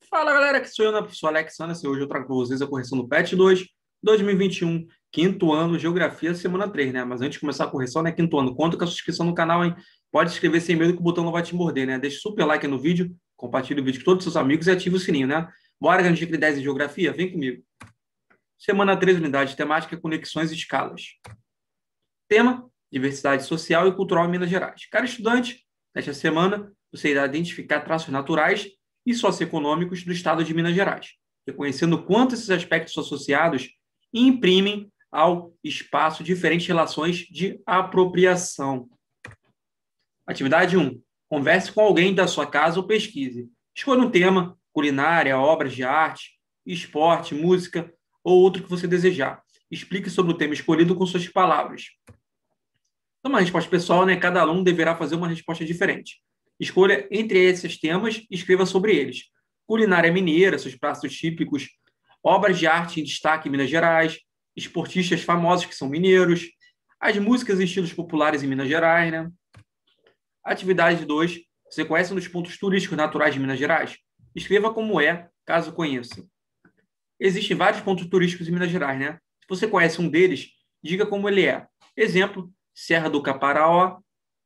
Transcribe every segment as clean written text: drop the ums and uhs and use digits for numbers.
Fala galera, que sou eu, professor Alexandre. Hoje eu trago para vocês a correção do PET 2, 2021, quinto ano, Geografia, semana 3, né? Mas antes de começar a correção, né? Quinto ano, conta com a sua inscrição no canal, hein? Pode se inscrever sem medo que o botão não vai te morder, né? Deixa super like no vídeo, compartilha o vídeo com todos os seus amigos e ativa o sininho, né? Bora, grande dica de 10 em Geografia? Vem comigo. Semana 3, unidade temática, conexões e escalas. Tema: diversidade social e cultural em Minas Gerais. Cara estudante, nesta semana, você irá identificar traços naturais e socioeconômicos do estado de Minas Gerais, reconhecendo quanto esses aspectos associados imprimem ao espaço diferentes relações de apropriação. Atividade 1. Converse com alguém da sua casa ou pesquise. Escolha um tema: culinária, obras de arte, esporte, música ou outro que você desejar. Explique sobre o tema escolhido com suas palavras. Então, uma resposta pessoal, né? Cada aluno deverá fazer uma resposta diferente. Escolha entre esses temas e escreva sobre eles. Culinária mineira, seus pratos típicos, obras de arte em destaque em Minas Gerais, esportistas famosos que são mineiros, as músicas e estilos populares em Minas Gerais, né? Atividade 2. Você conhece um dos pontos turísticos naturais de Minas Gerais? Escreva como é, caso conheça. Existem vários pontos turísticos em Minas Gerais, né? Se você conhece um deles, diga como ele é. Exemplo: Serra do Caparaó,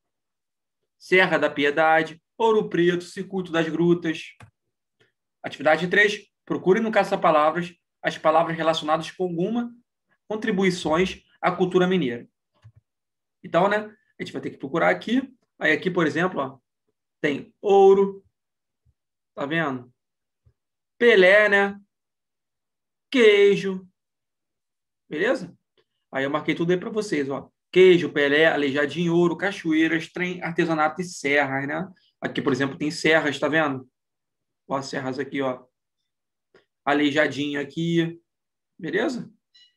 Serra da Piedade, Ouro Preto, Circuito das Grutas. Atividade 3. Procure no caça-palavras as palavras relacionadas com alguma contribuições à cultura mineira. Então, né, a gente vai ter que procurar aqui. Aí aqui, por exemplo, ó, tem ouro, tá vendo? Pelé, né? Queijo. Beleza? Aí eu marquei tudo aí para vocês, ó. Queijo, Pelé, Aleijadinho, ouro, cachoeiras, trem, artesanato e serras, né? Aqui, por exemplo, tem serras, tá vendo? Ó, as serras aqui, ó. Aleijadinho aqui, beleza?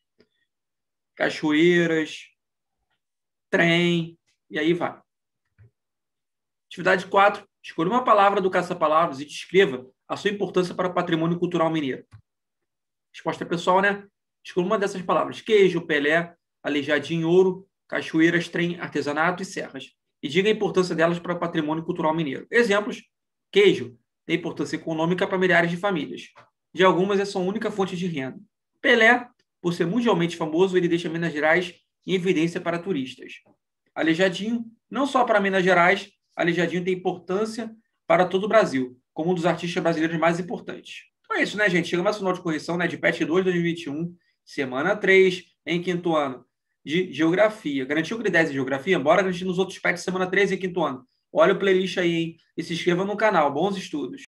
Cachoeiras, trem, e aí vai. Atividade 4. Escolha uma palavra do caça-palavras e descreva a sua importância para o patrimônio cultural mineiro. Resposta pessoal, né? Escolha uma dessas palavras: queijo, Pelé, Aleijadinho, ouro, cachoeiras, trem, artesanato e serras. E diga a importância delas para o patrimônio cultural mineiro. Exemplos: queijo tem importância econômica para milhares de famílias. De algumas, é sua única fonte de renda. Pelé, por ser mundialmente famoso, ele deixa Minas Gerais em evidência para turistas. Aleijadinho, não só para Minas Gerais, Aleijadinho tem importância para todo o Brasil, como um dos artistas brasileiros mais importantes. Então é isso, né, gente? Chegamos ao final de correção, né, de PET 2 2021, semana 3, em quinto ano, de Geografia. Garantiu que 10 em Geografia? Bora garantir nos outros PET semana 3 em quinto ano. Olha o playlist aí, hein? E se inscreva no canal. Bons estudos!